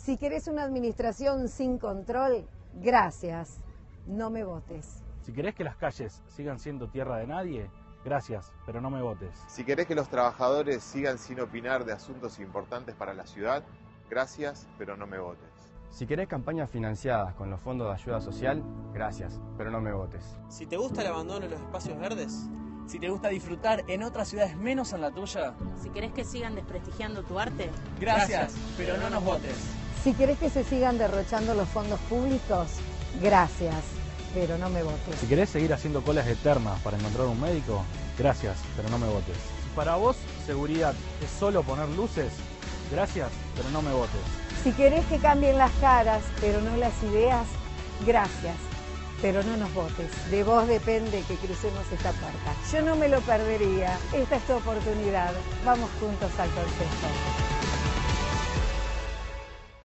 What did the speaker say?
Si querés una administración sin control, gracias, no me votes. Si querés que las calles sigan siendo tierra de nadie, gracias, pero no me votes. Si querés que los trabajadores sigan sin opinar de asuntos importantes para la ciudad, gracias, pero no me votes. Si querés campañas financiadas con los fondos de ayuda social, gracias, pero no me votes. Si te gusta el abandono de los espacios verdes, si te gusta disfrutar en otras ciudades menos en la tuya, si querés que sigan desprestigiando tu arte, gracias, pero no nos votes. Si querés que se sigan derrochando los fondos públicos, gracias, pero no me votes. Si querés seguir haciendo colas eternas para encontrar un médico, gracias, pero no me votes. Si para vos seguridad es solo poner luces, gracias, pero no me votes. Si querés que cambien las caras, pero no las ideas, gracias, pero no nos votes. De vos depende que crucemos esta puerta. Yo no me lo perdería. Esta es tu oportunidad. Vamos juntos al Consejo.